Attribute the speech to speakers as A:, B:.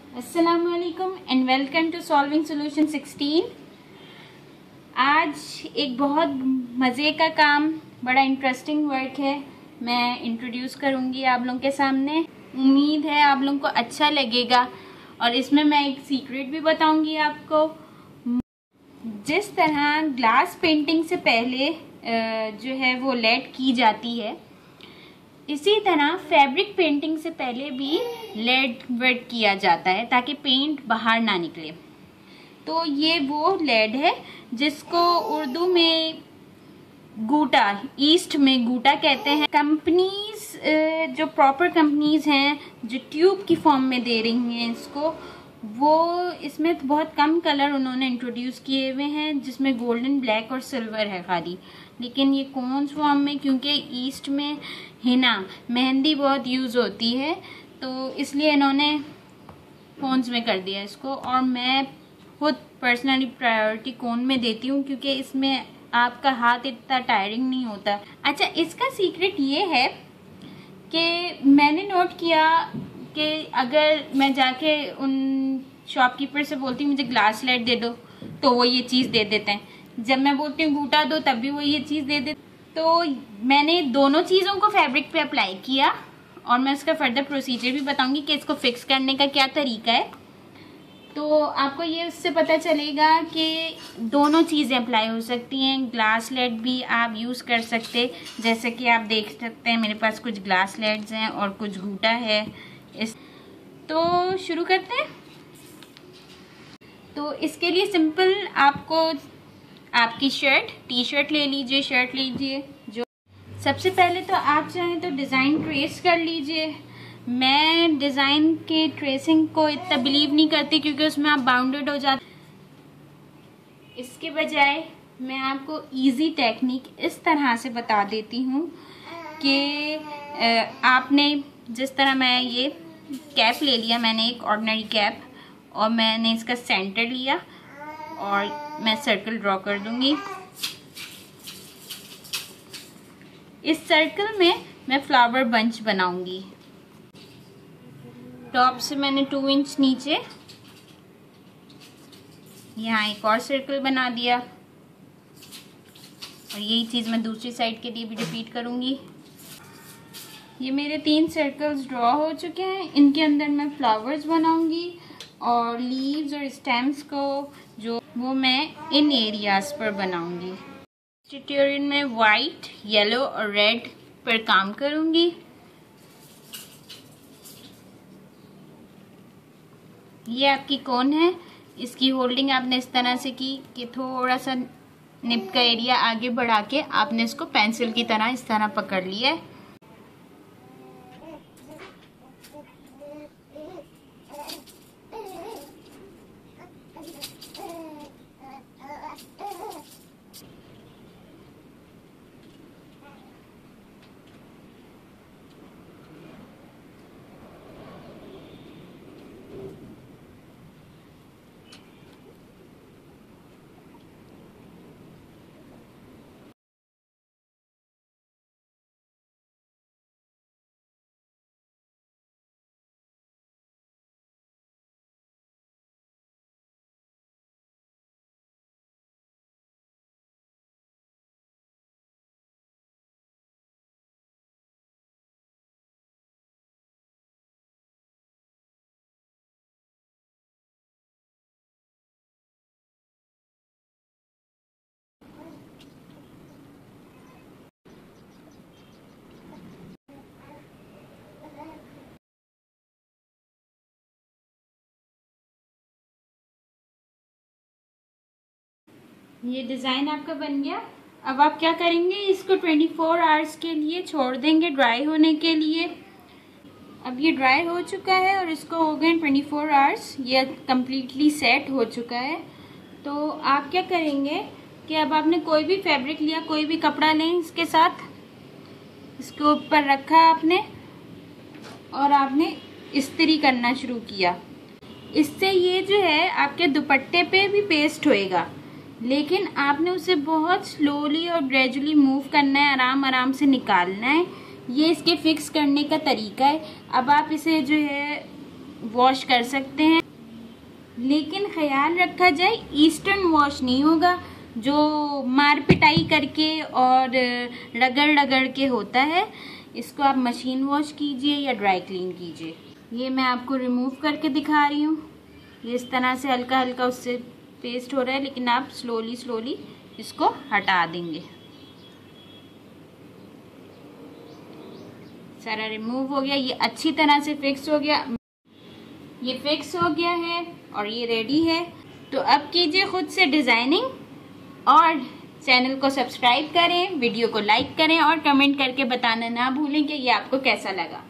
A: अस्सलामुअलैकुम and welcome to solving solution 16। आज एक बहुत मज़े का काम, बड़ा इंटरेस्टिंग वर्क है, मैं इंट्रोड्यूस करूँगी आप लोगों के सामने। उम्मीद है आप लोगों को अच्छा लगेगा और इसमें मैं एक सीक्रेट भी बताऊँगी आपको। जिस तरह ग्लास पेंटिंग से पहले जो है वो लेड की जाती है, इसी तरह फैब्रिक पेंटिंग से पहले भी लेड वेट किया जाता है ताकि पेंट बाहर ना निकले। तो ये वो लेड है जिसको उर्दू में गूटा, ईस्ट में गूटा कहते हैं। कंपनीज जो प्रॉपर कंपनीज हैं जो ट्यूब की फॉर्म में दे रही हैं इसको, वो इसमें तो बहुत कम कलर उन्होंने इंट्रोड्यूस किए हुए हैं, जिसमें गोल्डन, ब्लैक और सिल्वर है खाली। लेकिन ये कौन्स फॉर्म में, क्योंकि ईस्ट में हिना, मेहंदी बहुत यूज़ होती है, तो इसलिए इन्होंने कौन्स में कर दिया इसको। और मैं खुद पर्सनली प्रायोरिटी कौन में देती हूँ, क्योंकि इसमें आपका हाथ इतना टायरिंग नहीं होता। अच्छा, इसका सीक्रेट ये है कि मैंने नोट किया कि अगर मैं जाके उन शॉपकीपर से बोलती हूँ मुझे ग्लास लाइट दे दो, तो वो ये चीज़ दे देते हैं। जब मैं बोलती हूँ गूटा दो, तब भी वो ये चीज़ दे देते। तो मैंने दोनों चीज़ों को फैब्रिक पे अप्लाई किया और मैं इसका फर्दर प्रोसीजर भी बताऊंगी कि इसको फिक्स करने का क्या तरीका है। तो आपको ये उससे पता चलेगा कि दोनों चीज़ें अप्लाई हो सकती हैं। ग्लास लेड भी आप यूज़ कर सकते, जैसे कि आप देख सकते हैं मेरे पास कुछ ग्लास लेड्स हैं और कुछ गूटा है। तो शुरू करते हैं। तो इसके लिए सिंपल आपको आपकी टी शर्ट ले लीजिए, शर्ट लीजिए। जो सबसे पहले तो आप चाहें तो डिज़ाइन ट्रेस कर लीजिए। मैं डिज़ाइन के ट्रेसिंग को इतना बिलीव नहीं करती क्योंकि उसमें आप बाउंडेड हो जाते। इसके बजाय मैं आपको इजी टेक्निक इस तरह से बता देती हूँ कि आपने जिस तरह, मैं ये कैप ले लिया, मैंने एक ऑर्डिनरी कैप, और मैंने इसका सेंटर लिया और मैं सर्कल ड्रॉ कर दूंगी। इस सर्कल में मैं फ्लावर बंच बनाऊंगी। टॉप से मैंने 2 इंच नीचे यहाँ एक और सर्कल बना दिया और यही चीज़ मैं दूसरी साइड के लिए भी रिपीट करूंगी। ये मेरे 3 सर्कल्स ड्रॉ हो चुके हैं। इनके अंदर मैं फ्लावर्स बनाऊंगी और लीव्स और स्टेम्स को जो वो मैं इन एरियाज पर बनाऊंगी। ट्यूटोरियल में वाइट, येलो और रेड पर काम करूंगी। ये आपकी कोन है, इसकी होल्डिंग आपने इस तरह से की कि थोड़ा सा निप का एरिया आगे बढ़ा के आपने इसको पेंसिल की तरह इस तरह पकड़ लिया है। ये डिज़ाइन आपका बन गया। अब आप क्या करेंगे, इसको 24 आवर्स के लिए छोड़ देंगे ड्राई होने के लिए। अब ये ड्राई हो चुका है और इसको हो गए 24 आवर्स, ये कम्प्लीटली सेट हो चुका है। तो आप क्या करेंगे कि अब आपने कोई भी फैब्रिक लिया, कोई भी कपड़ा लें, इसके साथ इसके ऊपर रखा आपने और आपने इस्त्री करना शुरू किया। इससे ये जो है आपके दुपट्टे पे भी पेस्ट होएगा, लेकिन आपने उसे बहुत स्लोली और ग्रेजुअली मूव करना है, आराम आराम से निकालना है। ये इसके फिक्स करने का तरीका है। अब आप इसे जो है वॉश कर सकते हैं, लेकिन ख्याल रखा जाए ईस्टर्न वॉश नहीं होगा, जो मार पिटाई करके और रगड़ रगड़ के होता है। इसको आप मशीन वॉश कीजिए या ड्राई क्लीन कीजिए। ये मैं आपको रिमूव करके दिखा रही हूँ। ये इस तरह से हल्का हल्का उससे पेस्ट हो रहा है, लेकिन आप स्लोली स्लोली इसको हटा देंगे। सारा रिमूव हो गया, ये अच्छी तरह से फिक्स हो गया। ये फिक्स हो गया है और ये रेडी है। तो अब कीजिए खुद से डिज़ाइनिंग और चैनल को सब्सक्राइब करें, वीडियो को लाइक करें और कमेंट करके बताना ना भूलें कि ये आपको कैसा लगा।